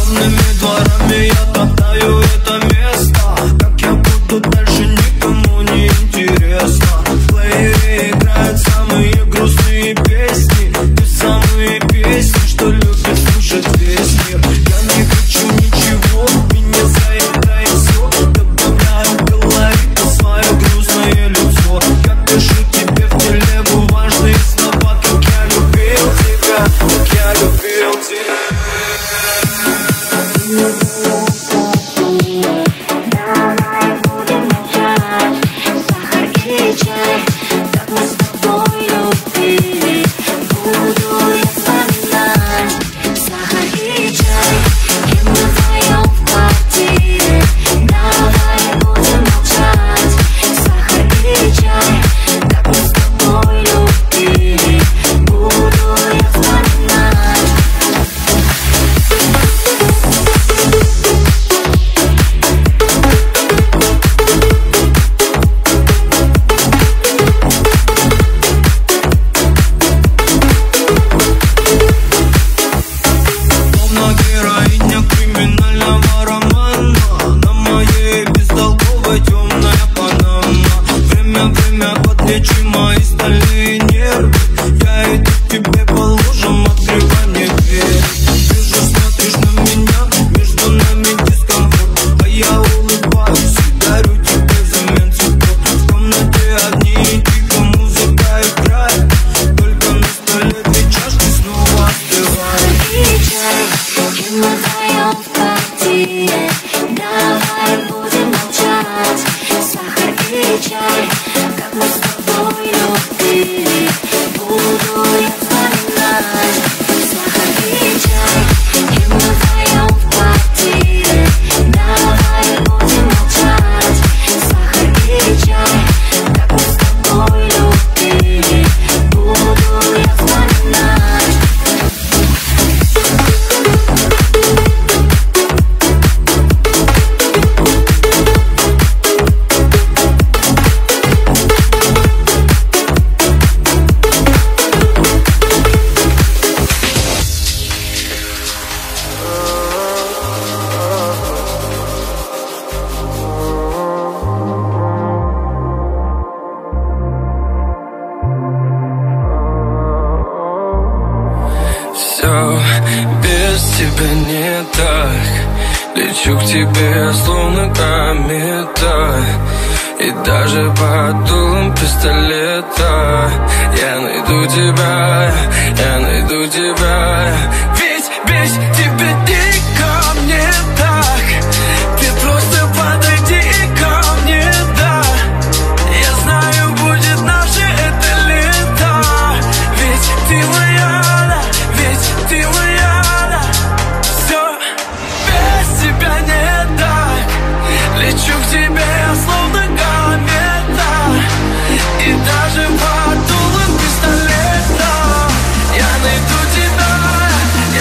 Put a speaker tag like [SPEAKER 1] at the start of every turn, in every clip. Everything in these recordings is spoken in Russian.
[SPEAKER 1] темными дворами я топтаю это место. Как я буду дальше, никому не интересно. В плеере играют самые грустные песни, те самые песни, что любит слушать весь мир. Я не хочу ничего, меня заедает все. Добавляю колорита в свое грустное лицо. Я пишу тебе в телегу важные слова, как я любил тебя, как я любил тебя. Подлечи мои стальные нервы. Я иду к тебе по лужам, открывай мне дверь. Вижу, смотришь на меня, между нами дискомфорт, а я улыбаюсь и дарю тебе взамен цветов. В комнате одни и тихо музыка играет, только на столе две чашки снова остывают.
[SPEAKER 2] И чай, и мы вдвоем в квартире. Давай будем молчать. Сахар и чай, как мы с тобой любили, буду я вспоминать. Сахар и чай, и мы вдвоем в квартире. Давай будем молчать. Сахар и чай, как мы с тобой любили, буду я вспоминать.
[SPEAKER 3] Все без тебя не так. Лечу к тебе, словно комета. И даже под дулом пистолета я найду тебя, я найду тебя. Ведь без тебя никому не так. Ты просто подойди ко мне, да. Я знаю, будет наше это лето. Ведь ты моя, да, ведь ты моя, да. Все без тебя не так. Лечу к тебе, словно комета. И даже под дулом пистолета я найду тебя,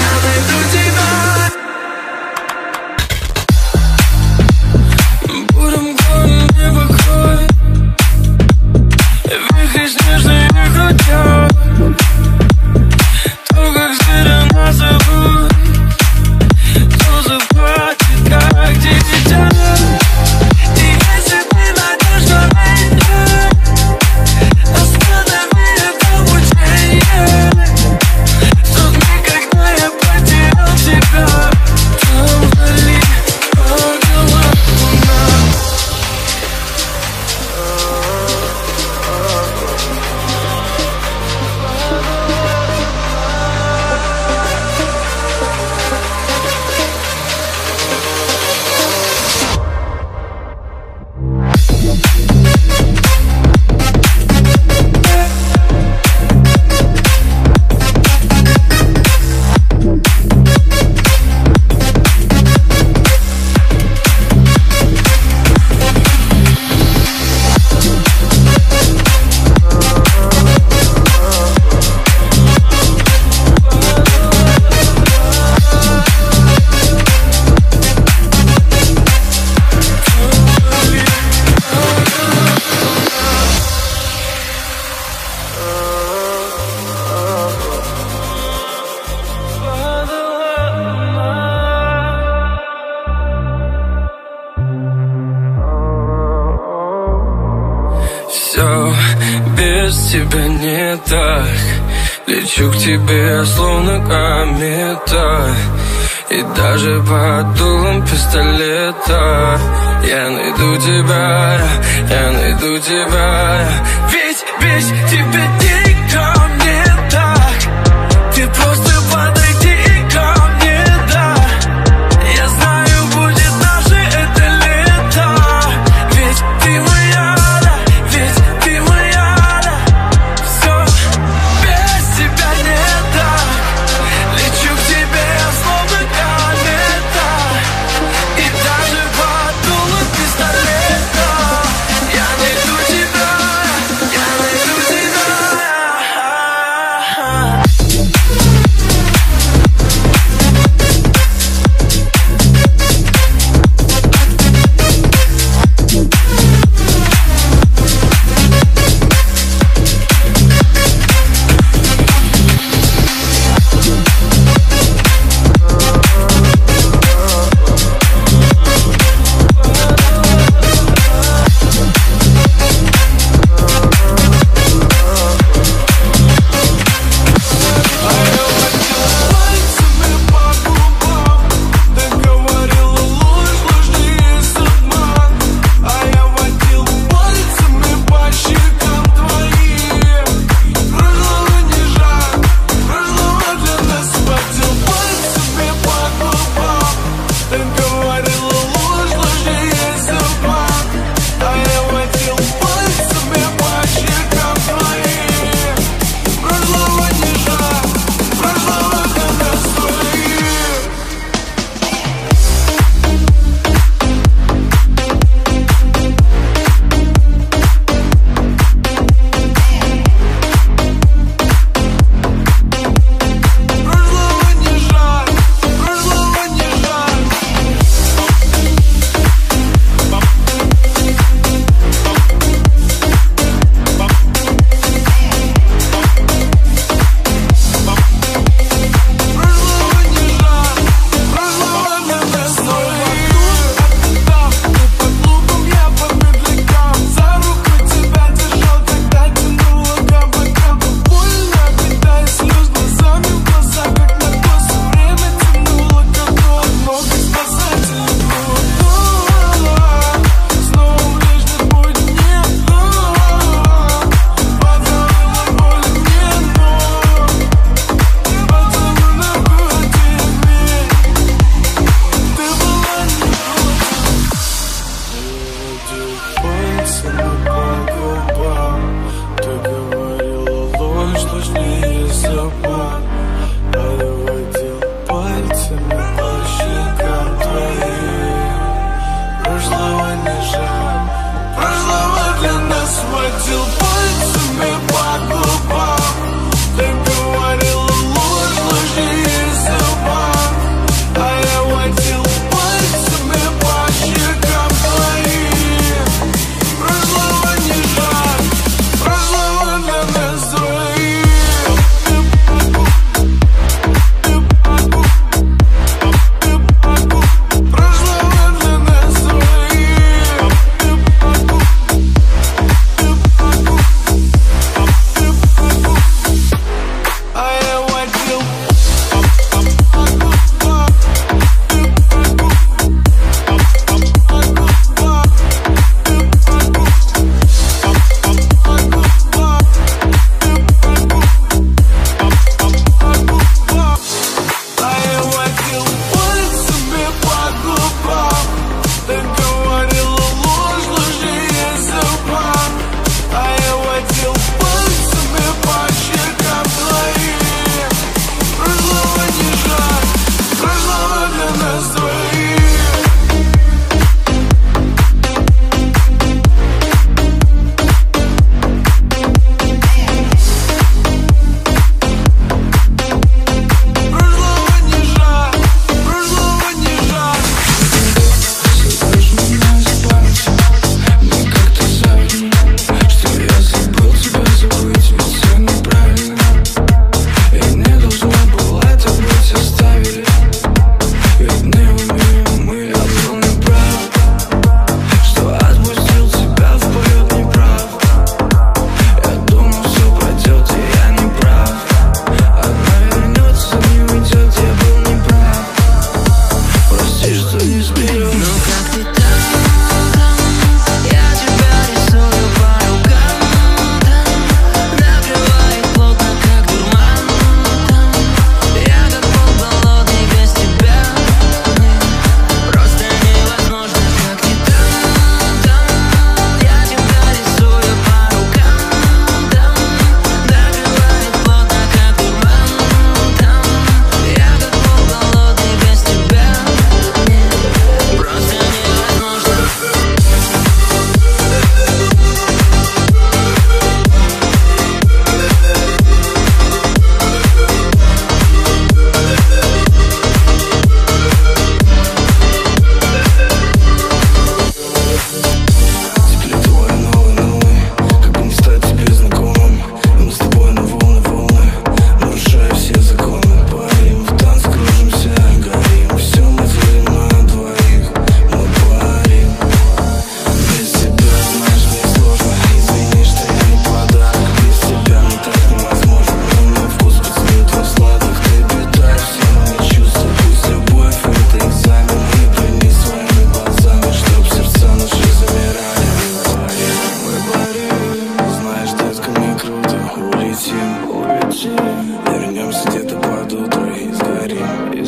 [SPEAKER 3] без тебя не так. Лечу к тебе, словно комета, и даже под дулом пистолета я найду тебя, я найду тебя. Ведь тебе никто не так. Ты просто подойди ко мне, да. Я знаю, будет наше это лето. Ведь ты моя, да, ведь ты моя, да. Все без тебя не так. Лечу к тебе, словно комета, и даже под дулом пистолета я найду тебя, я найду тебя.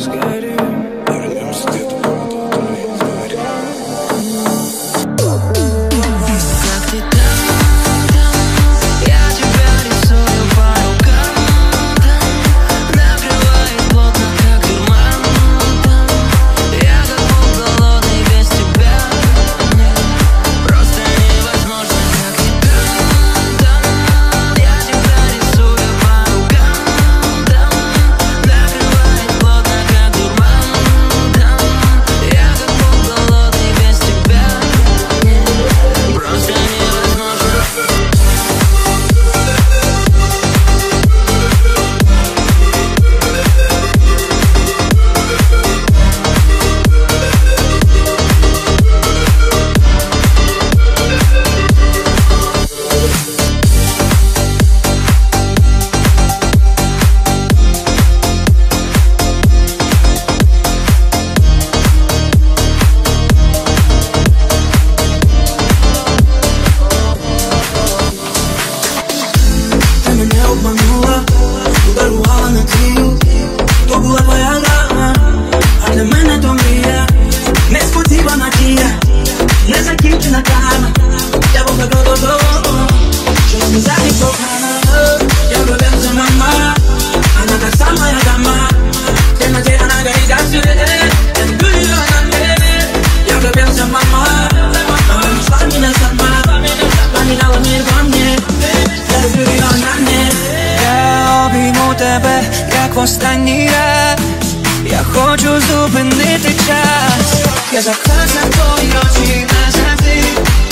[SPEAKER 4] як останній раз. Я хочу зупинити час. Я закохався в твої очі назавжди.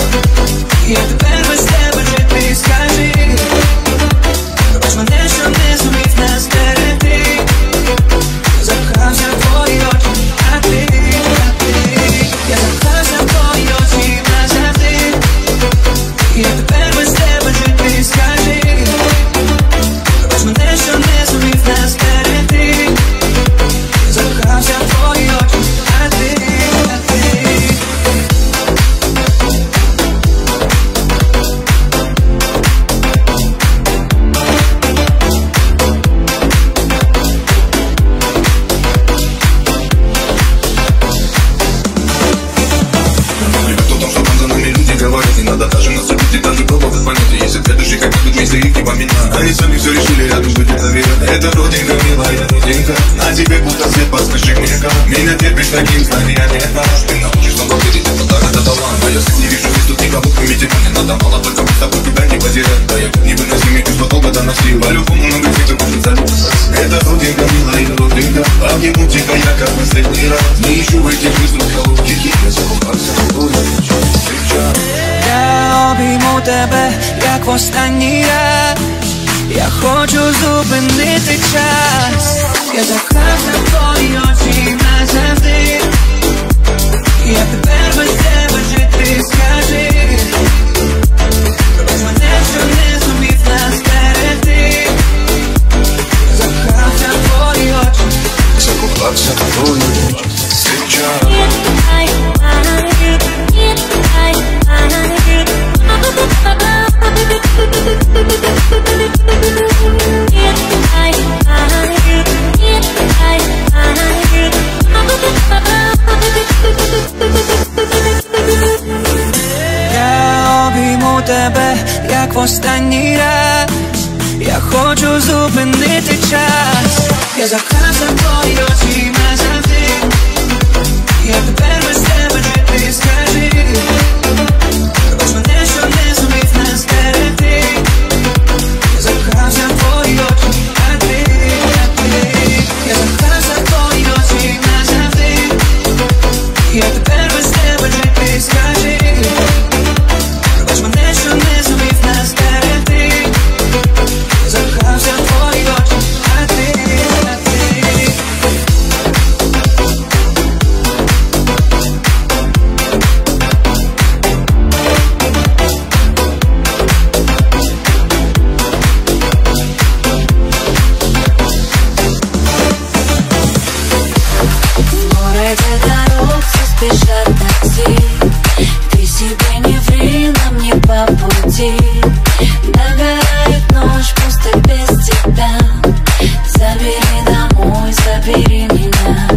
[SPEAKER 4] Я тепер без тебе жити, скажи. Пробач мене, що не зумів нас берегти. Я закохався в твої очі, а ти. Я закохався в твої очі назавжди. Я тепер без тебе жити, скажи. Пробач мене, що не зумів нас берегти. Я закохався в твої очі, а ти.
[SPEAKER 5] Не надо даже наступить и даже пробовать понять. Если две души как идут вместе, их не поминать. Они сами все решили, рядом будет наверное. Это родинка, милая родинка. На тебе будто свет, подскажи мне как. Меня терпишь таким знаниями. Ты научишь снова верить, это так, это талант. А я не вижу здесь тут никого, кроме тебя не надо. Мало только мы с тобой тебя не потерять. Да я невыносимый чувство долго доносил. По-любому много цветов будет залюбиться. Это родинка, милая родинка. Обниму тебя я как последний раз. Не ищу в этих жизнях холодных. Я закупался в твою встреча.
[SPEAKER 4] Я обійму тебе, як в останній раз. Я хочу зупинити час. Я закохався в твої очі назавжди. Я тепер без тебе жити, скажи. Пробач мене, що не зумів нас берегти. Я закохався в твої очі.
[SPEAKER 5] Закупался в твою встреча.
[SPEAKER 4] Я обійму тебе, як в останній раз. Я хочу зупинити час. Я закохався в твої очі назавжди. Я тепер без тебе жити, скажи. Пробач мене, що не зумів нас берегти. Я закохався в твої очі, а ти. Я закохався в твої очі назавжди. Я тепер без тебе жити, скажи. Пробач мене, що не зумів нас берегти. Я закохався в твої очі, а ти.
[SPEAKER 2] Спешат такси. Ты себе не ври, нам не по пути. Догорает ночь просто без тебя. Забери домой, забери меня.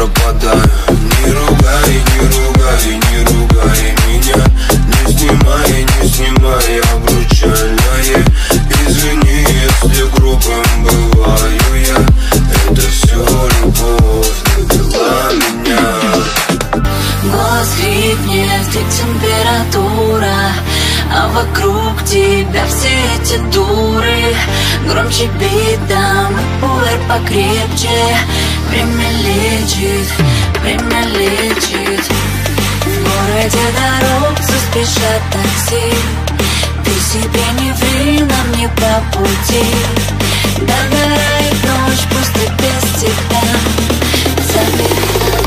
[SPEAKER 3] пропадаю. Не ругай, не ругай, не ругай меня. Не снимай обручальное. Извини, если грубым бываю я. Это все любовь довела меня.
[SPEAKER 2] Голос хрипнет, где температура, а вокруг тебя все эти дуры. Громче бит, дам пуэр покрепче. Время лечит, время лечит. В городе дорог все спешат такси. Ты себе не ври, нам не по пути. Догорает ночь, просто без тебя. Забери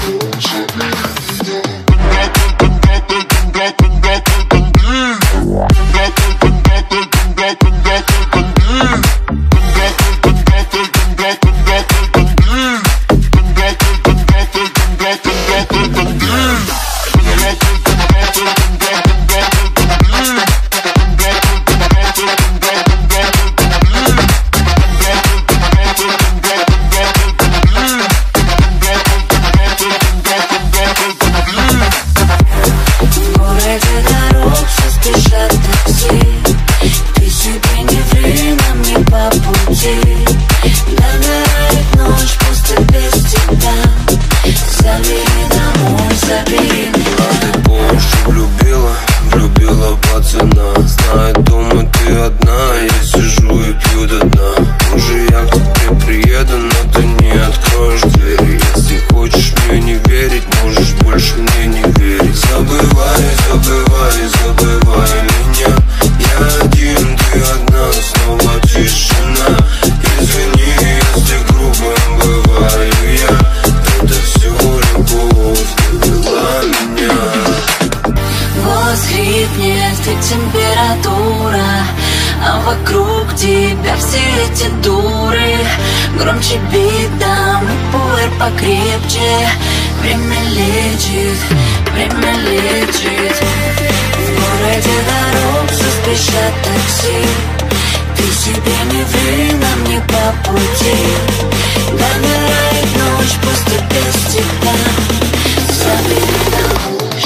[SPEAKER 2] температура, а вокруг тебя все эти дуры. Громче бит, дам пуэр покрепче. Время лечит, время лечит. В городе дорог все спешат такси. Ты себе не ври, нам не по пути. Догорает ночь, просто без тебя. Забери домой.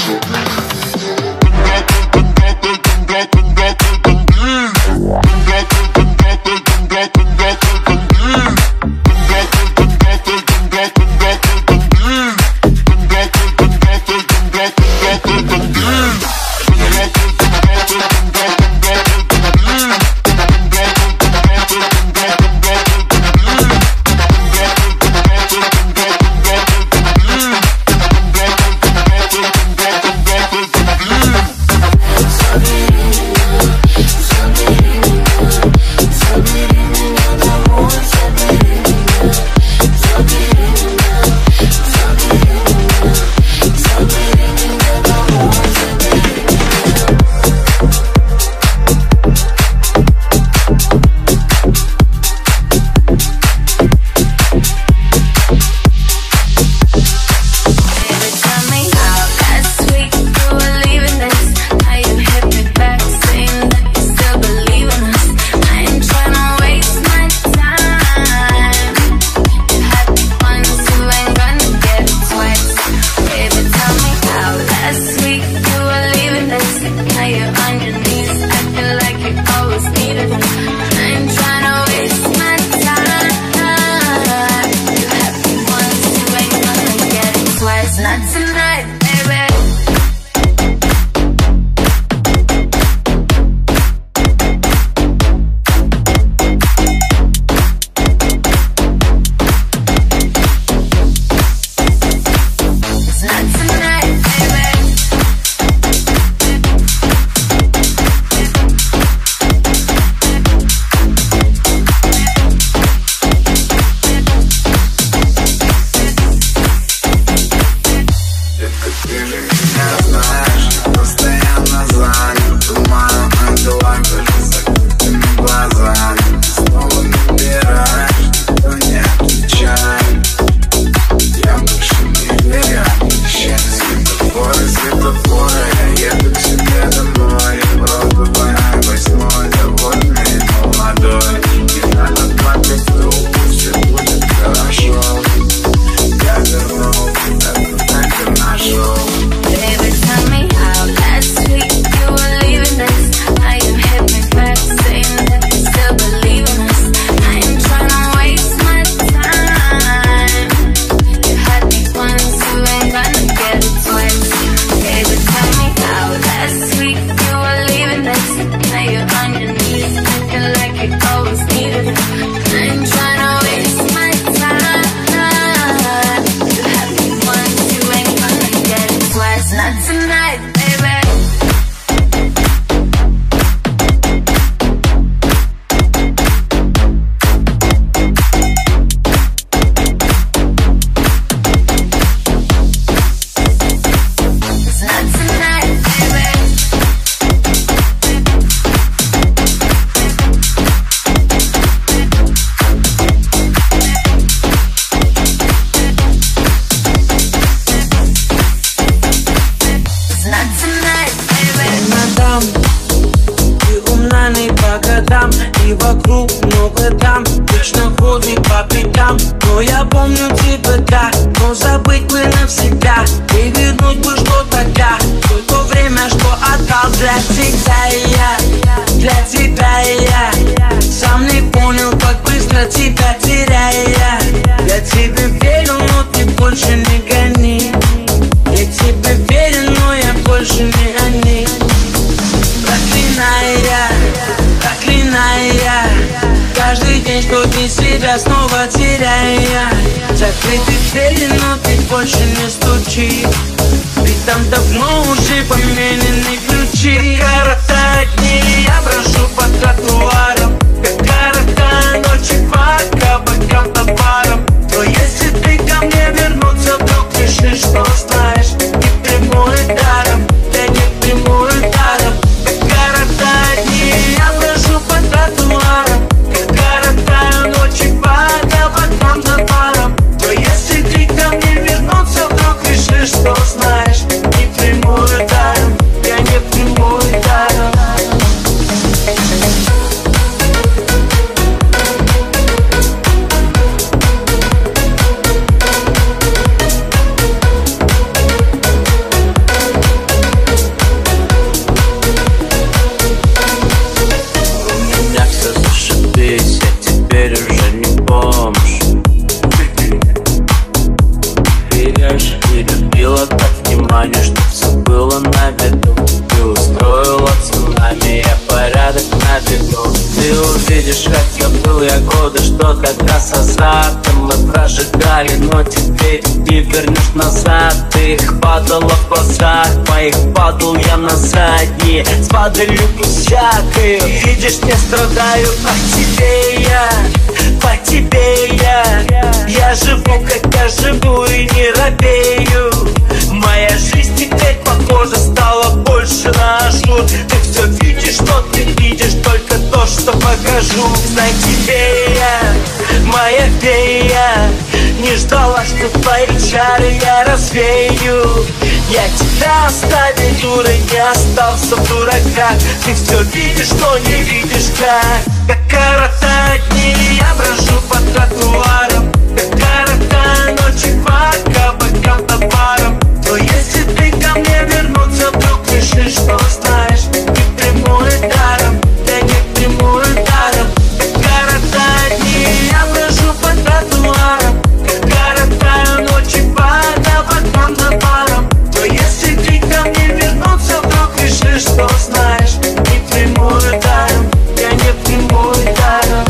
[SPEAKER 2] Not tonight, baby.
[SPEAKER 4] помню тебя, да, но забыть бы навсегда. И вернуть бы что тогда, только время, что отдал для тебя я, для тебя я. Сам не понял, как быстро тебя теряя. Я тебе верю, но ты больше не гони. Я тебе верю, но я больше не они. Проклиная, каждый день, что ты себя снова теряя. Закрыты двери, но ты больше не стучи. Ведь там давно уже поменены ключи. Как коротать дни, я прошу по тротуарам. Как коротать ночи по кабакам да барам. Но если ты ко мне вернуться вдруг решишь, что знаешь, не приму и даром, я не приму и даром. Как коротать дни, я прошу по тротуарам. Как коротаю ночи по кабакам да барам. Но если ты ко мне вернуться вдруг решишь, что знаешь, не приму и даром, я не приму и даром.
[SPEAKER 6] Что все было на виду. Ты устроила цунами, я порядок наведу. Ты увидишь, как я был, я годы, что тогда с азартом мы прожигали, но теперь не вернешь назад. Ты их падала в глазах моих, падал я на задние, с падалью всякой. Видишь, не страдаю, по тебе я, по тебе я живу, как я живу и не робею. Моя жизнь теперь, похоже, стала больше на жут. Ты все видишь, но ты видишь только то, что покажу. Знай тебе я, моя фея, не ждала, что твои чары я развею. Я тебя оставил, дура, не остался в дураках. Ты все видишь, но не видишь как коротать дни, я брожу по тротуарам. Как коротаю ночи по кабакам да барам. Но если ты ко мне вернуться вдруг решишь, что знаешь, не приму и даром, я не приму и даром. Как коротать дни, я брожу по тротуарам. Как коротаю ночи по кабакам да барам. Но если ты ко мне вернуться вдруг решишь, что знаешь, не приму и даром, я не приму и даром.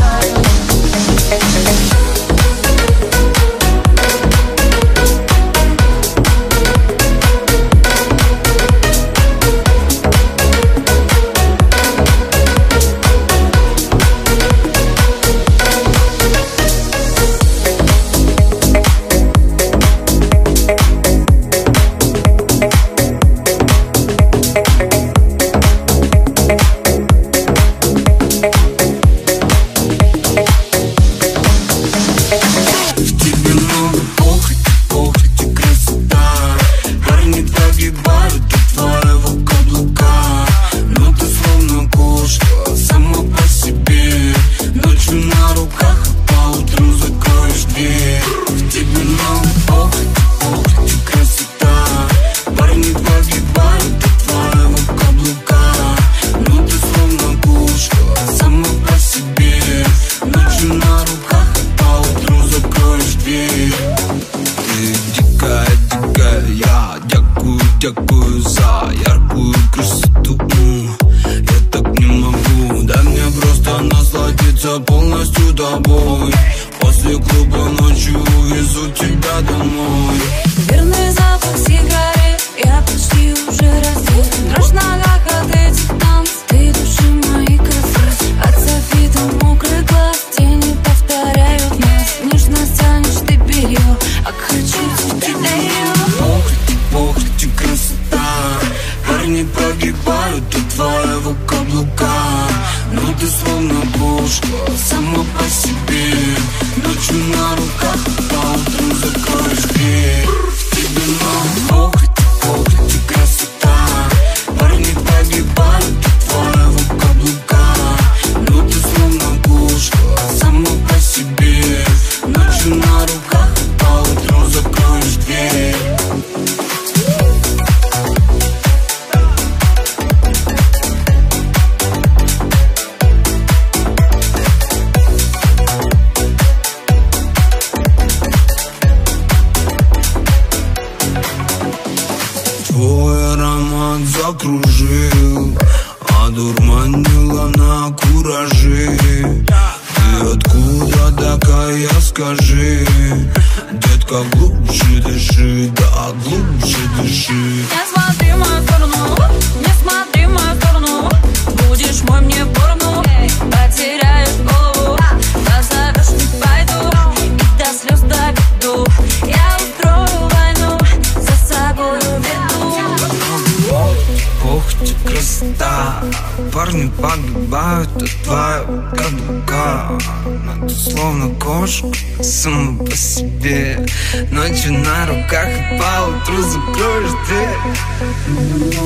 [SPEAKER 1] Дякую за яркую красоту. Я так не могу, дай мне просто насладиться полностью тобой. После клуба ночью увезу тебя домой.
[SPEAKER 2] Верный запах сигарет, я почти уже раздет. Дрожь в ногах от этих танцев, ты души мои косы. От софита мокрый глаз, тени повторяют нас. Нежно тянешь ты белье, а хочу тебя ее.
[SPEAKER 1] Похоть, красота. Парни погибают от твоего каблука. Но ты словно пушка, сама по себе. Ночью на руках, по утру закроешь дверь. твой аромат закружил, одурманила на кураже. Ты откуда такая, скажи? Детка, глубже дыши, да глубже дыши.
[SPEAKER 7] Не смотри в мою сторону, не смотри в мою сторону. Будешь мой мне порну, потеряешь голову. Позовешь, не пойду, и до слез доведу. Я устрою войну, за собой веду.
[SPEAKER 4] Ох ты красота, парни погибают от твоего каблука. Но ты словно кошка, сама по себе. Ночью на руках и поутру закроешь дверь.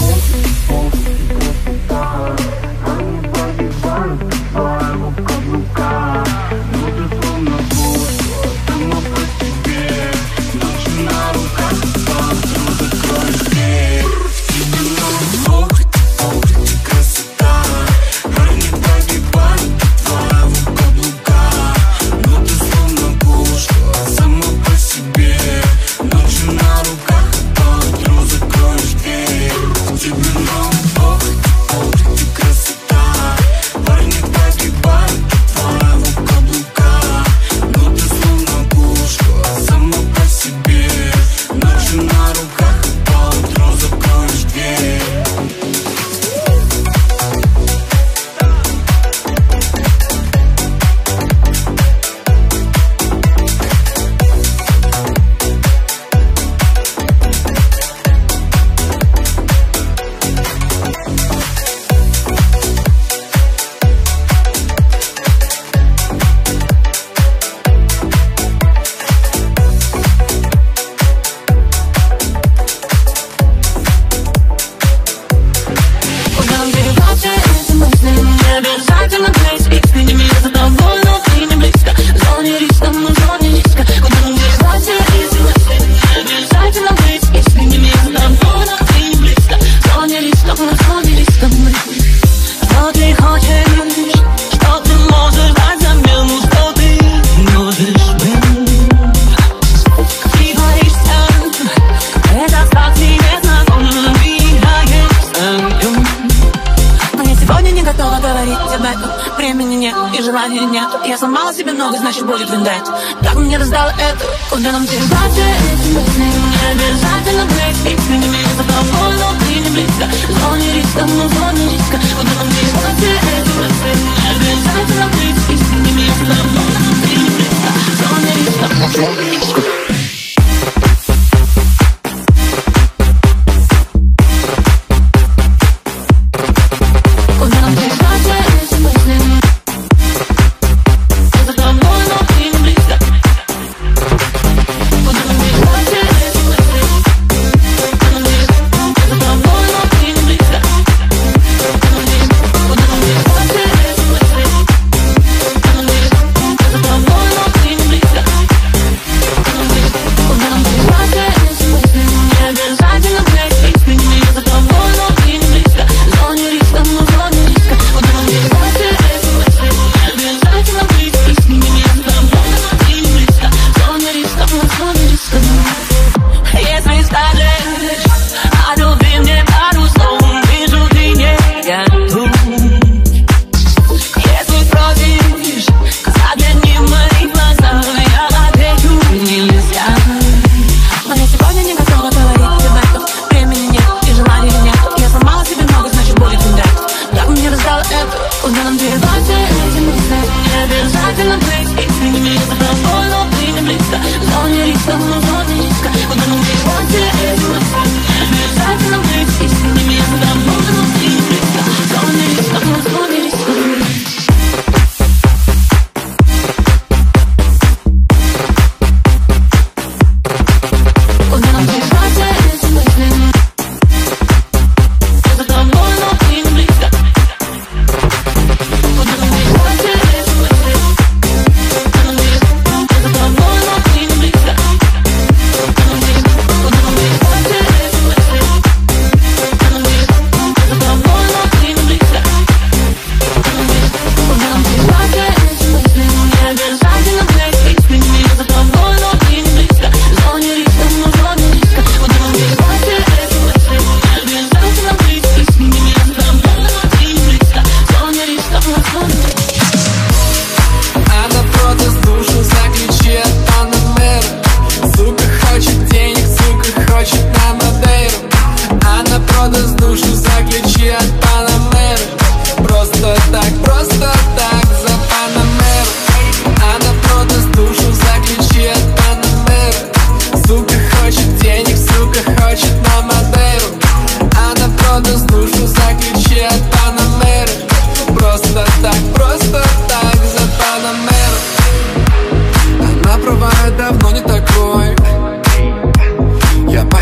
[SPEAKER 7] Времени нет и желания нет. Я сломала себе ногу, значит будет виндать. Так мне раздала это, куда нам терять эти мысли. Не обязательно быть искренними, за тобой, но ты не близко. Зоне риска, но зоне риска. Куда нам терять эти мысли. Не обязательно быть искренними, за тобой, но ты не близко. Зоне риска, но зоне риска.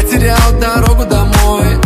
[SPEAKER 8] потерял дорогу домой.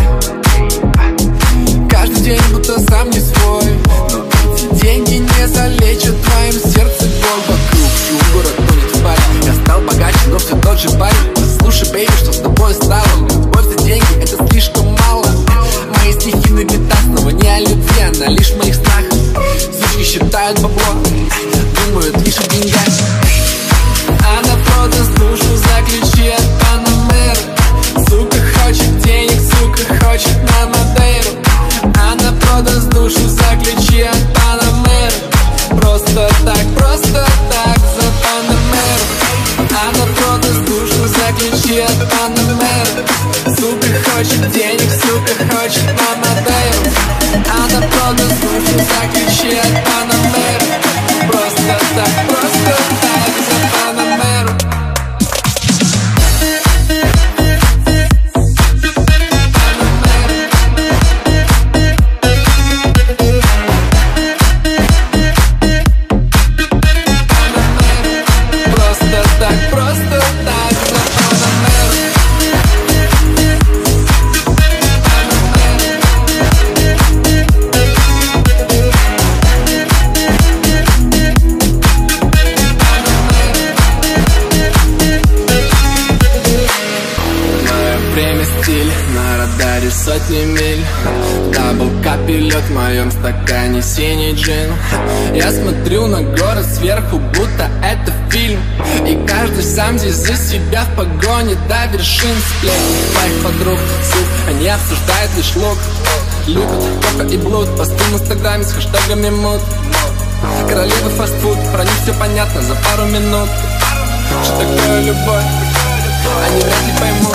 [SPEAKER 8] Каждый день будто сам не свой. Но эти деньги не залечат в твоем сердце боль. Вокруг всю город тонет в паре. Я стал богаче, но все тот же парень. Слушай, бейби, что с тобой стало? Любовь за деньги, это слишком мало. Мои стихи на гитар снова не о любви, она лишь в моих снах. Сучки считают бабло, думают лишь о деньгах. Она продаст душу за ключи от Панамеры. Сука хочет денег, сука хочет на Мадейру. Она продаст душу за ключи от Панамеры. Просто так за Панамеру. Она продаст душу за ключи от Панамеры. Сука хочет денег, сука хочет на Мадейру. Она продаст душу за ключи от Панамеры. Просто так за Панамеру. Сотни миль, дабл-кап и лед в моем стакане синий джин. Я смотрю на город сверху, будто это фильм. И каждый сам здесь за себя в погоне до вершин. Сплетни моих подруг, суд, они обсуждают лишь лук. Любят кока и блуд, посты в инстаграме с хэштегами мут. Королевы фастфуд, про них все понятно за пару минут. Что такое любовь, они вряд ли поймут.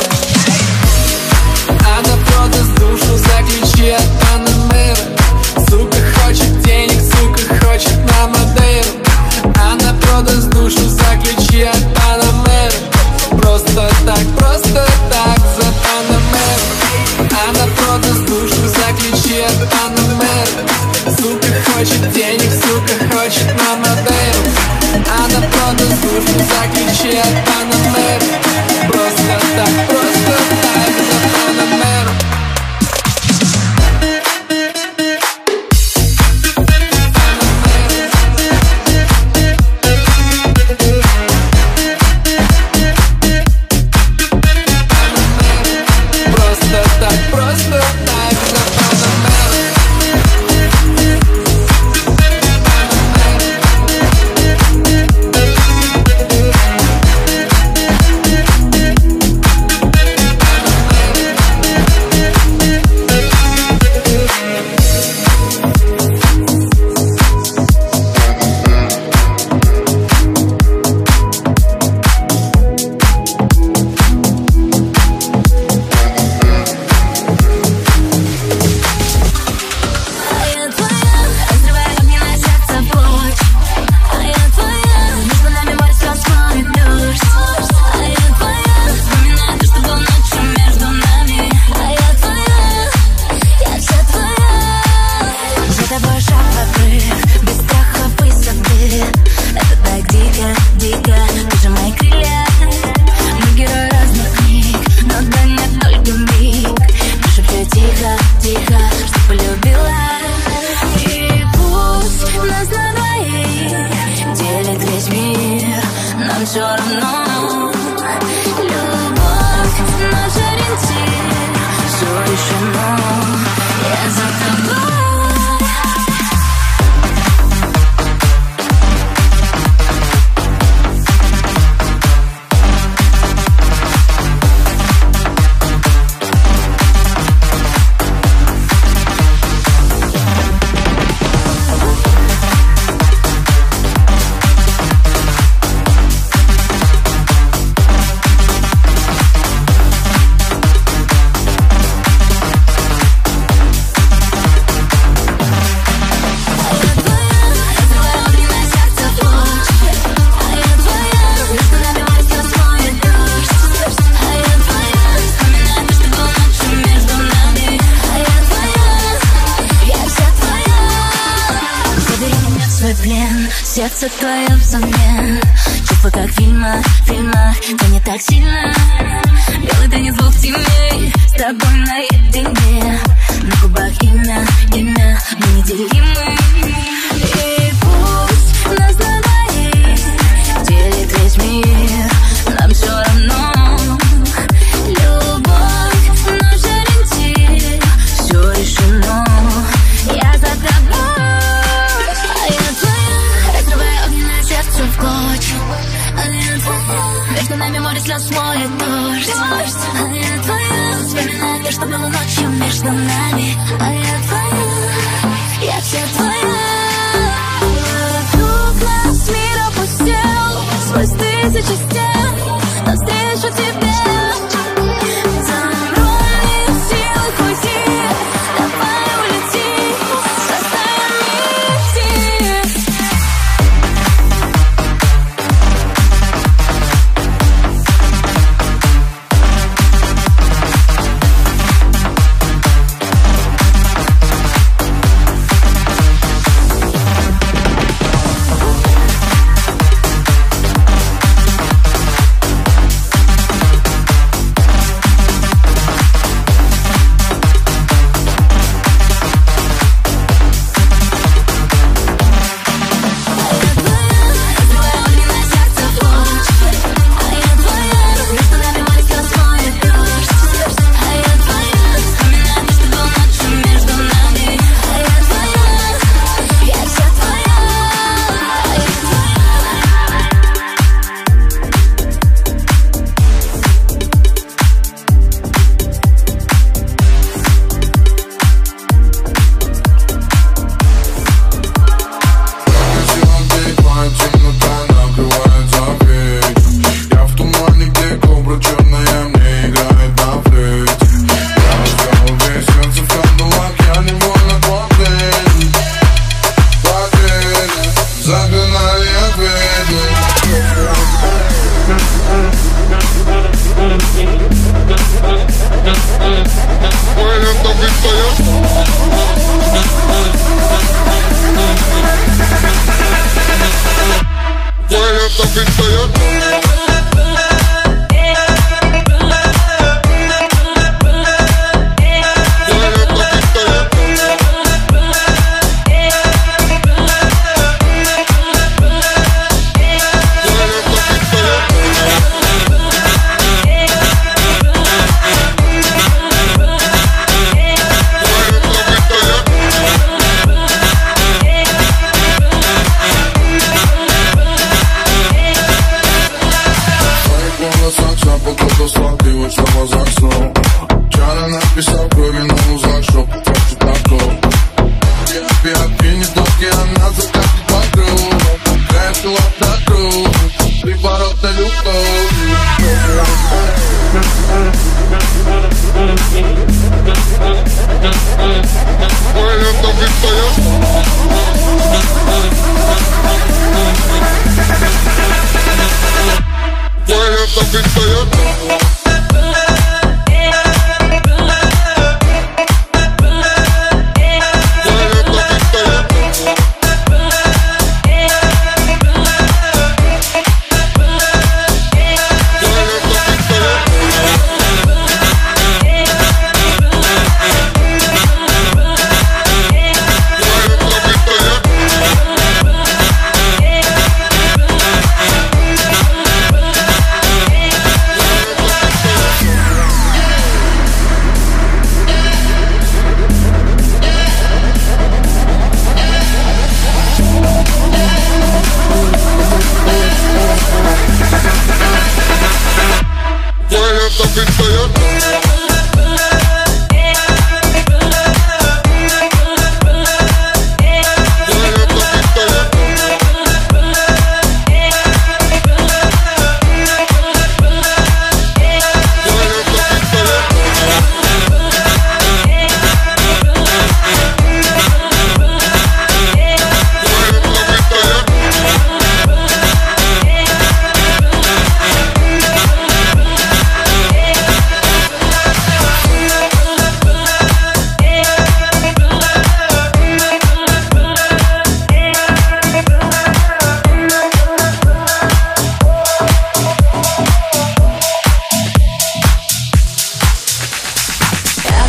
[SPEAKER 8] Она продаст душу за ключи от Панамеры. Сука хочет денег, сука хочет на Мадейру. Она продаст душу за ключи от Панамеры. Просто так за Панамеру. Она продаст душу за ключи от Панамеры. Сука хочет денег, сука хочет на Мадейру. Она продаст душу за ключи от Панамеры. Просто так за Панамеру.
[SPEAKER 2] сердце твое взамен. Чувства как в фильмах, да не так сильно. Белый танец двух теней, с тобой наедине. На губах имя, мы неделимы. И пусть нас на двоих делит весь мир, нам все равно. Любовь, наш ориентир, все решено. Я за тобой, а я твоя. Разрывая огненное сердце в клочья. А я твоя. Между нами море слез смоет дождь. А я твоя. Вспоминаю то, что было ночью между нами. А я твоя. Я вся твоя. Вокруг нас мир опустел, сквозь тысячи стен навстречу тебе.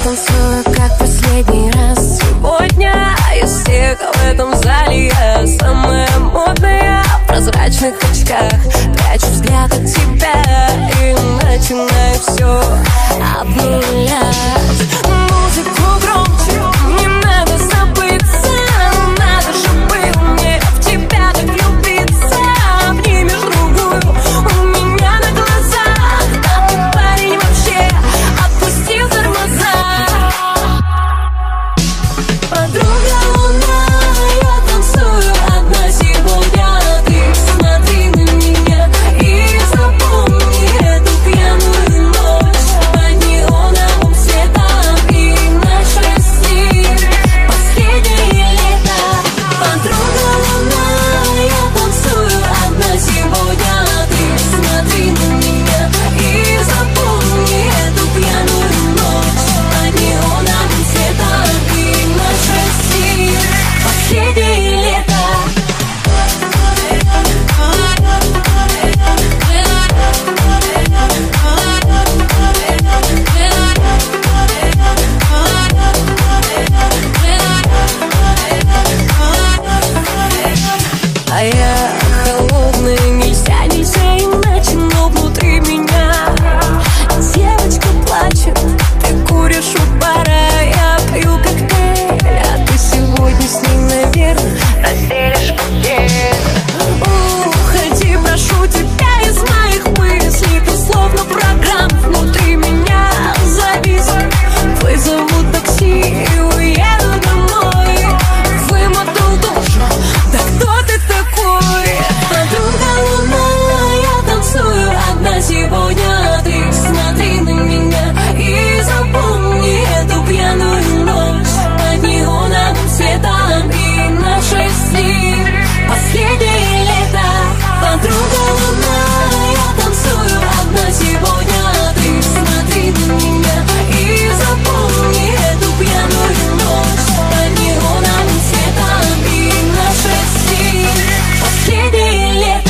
[SPEAKER 2] танцую, как последний раз. Сегодня из всех в этом зале я самая модная в прозрачных очках. Прячу взгляд от тебя и начинаю все от нуля. Музыку громче, не надо забыться. Надо же было мне в тебя так влюбиться. Обнимешь другую у меня на глазах. А ты, парень, вообще отпустил тормоза. Подруга луна, я танцую одна сегодня. Ты смотри на меня и запомни эту пьяную ночь под неоновым светом и наш стиль. Последнее лето. Подруга луна, я танцую одна сегодня. Ты смотри на меня и запомни эту пьяную ночь под неоновым светом и наш стиль. Последнее лето. А я холодная, нельзя, иначе, но внутри меня девочка плачет. Ты куришь у бара, я пью коктейль, а ты сегодня с ним, наверное, разделишь постель. Уходи, прошу тебя из моих мыслей. Ты словно программа внутри меня зависит. Вызову такси и уеду домой. Вымотал душу, да кто ты такой? Подруга луна, я танцую одна сегодня. Ты смотри на меня и запомни эту пьяную ночь под неоновым светом и нашей стиль. Последнее лето. Подруга луна, я танцую одна сегодня. Ты смотри на меня и запомни эту пьяную ночь под неоновым светом и нашей стиль. Последнее лето.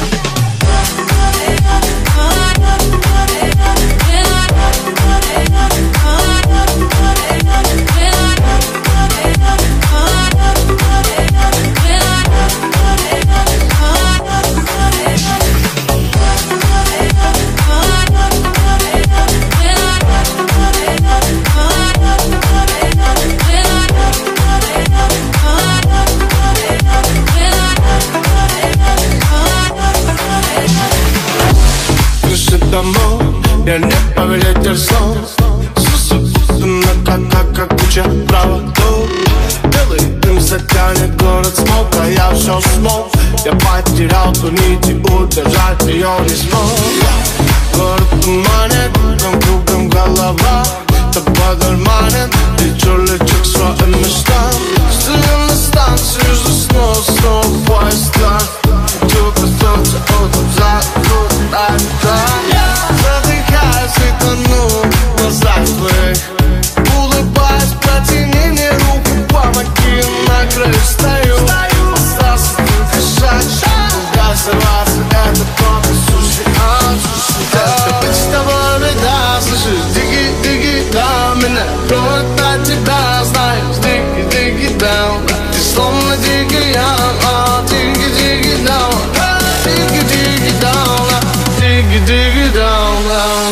[SPEAKER 1] Крыши домов, я не повелитель снов. Сусупутана, как куча проводов. Белый дым затянет город смог, а я все смог. Я потерял ту нить и удержать ее не смог. Город туманит, кругом голова. Тобой дурманит, лечу к своим мечтам. Стою на станции, засну, снова поезд класс. Хочу коснуться утром за руку. Задыхаюсь и тону в глазах твоих. Улыбаюсь, протяни мне руку, помоги, на краю стою. Остался только шаг, газоваться, это только суши. Это быть с тобой беда, слышишь, диги, да, меня кровь от тебя, знаешь, диги, down. Ты словно дикий ям, диги, down. Dig it down, dig it down.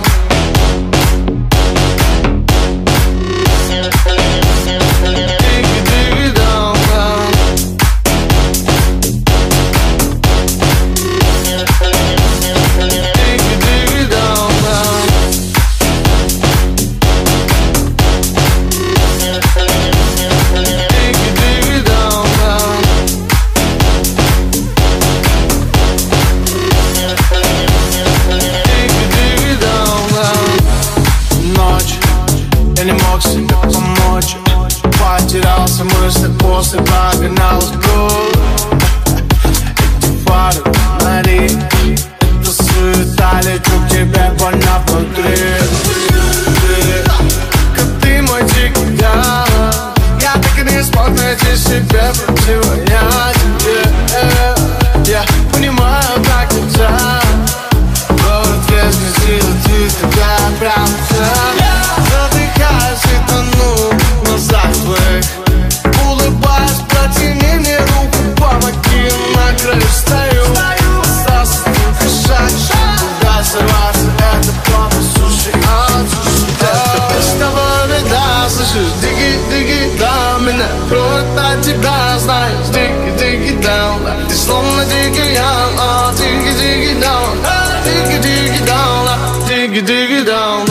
[SPEAKER 1] Я не мог себе помочь. Потерялся мысли после прогоналась кровь. Эти фары, фонари, это суета, лечу к тебе больно внутри. Как ты мой дикий, да. Я так и не смог найти себе противоядие. Я понимаю, как нельзя. Город весь грязит, ты такая прям вся. Задыхаюсь
[SPEAKER 9] меня кроет от тебя, знаешь, дикий даун. Ты словно дикий ангел, дикий даун, дикий даун, дикий даун.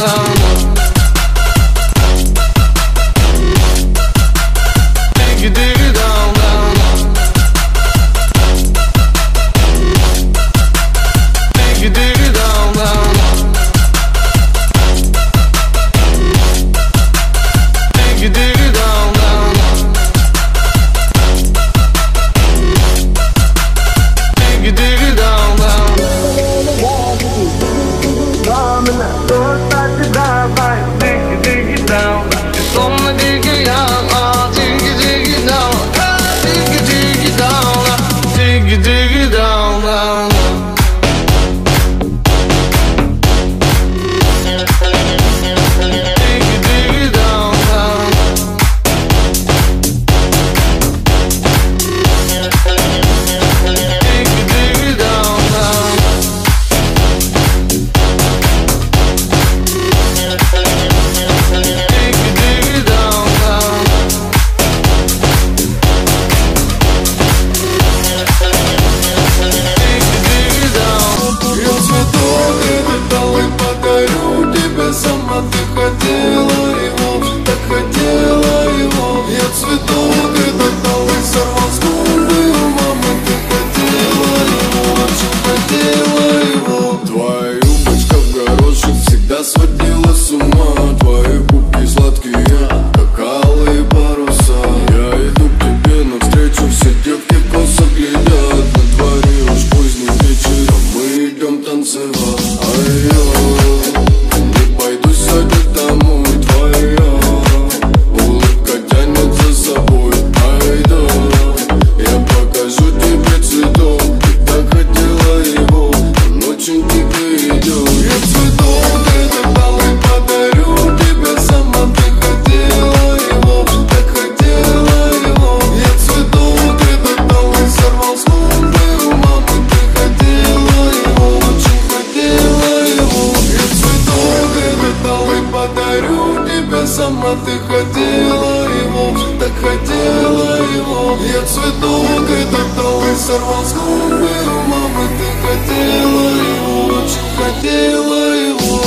[SPEAKER 3] Сама ты хотела его, так хотела его. Я цветок этот дал и сорвал с губы у мамы. Ты хотела его, очень хотела его.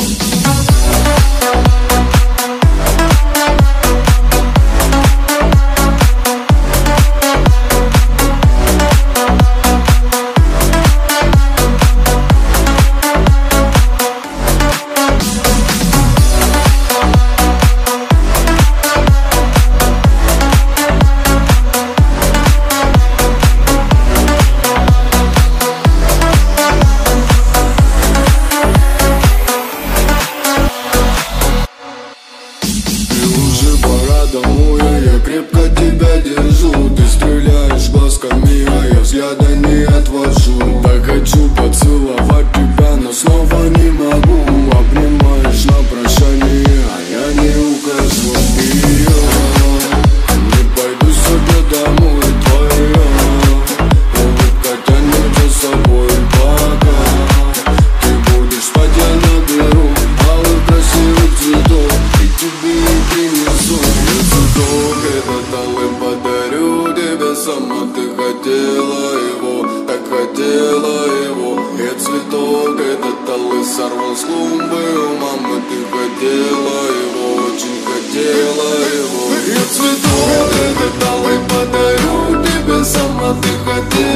[SPEAKER 3] Я крепко тебя держу, ты стреляешь глазками, а я взгляда не отвожу. Так хочу поцеловать тебя, но снова не могу. Обнимаешь на прощание, а я не ухожу. И я не пойду себе домой, твоя улыбка тянет за собой, пока ты будешь спать, я наберу алых красивых цветов и тебе их принесу. Этот алый подарю тебе сама, ты хотела его, так хотела его. Я цветок этот алый сорвал с клумбы у мамы. Ты хотела его, очень хотела его. Я цветок этот алый подарю тебе сама, ты хотела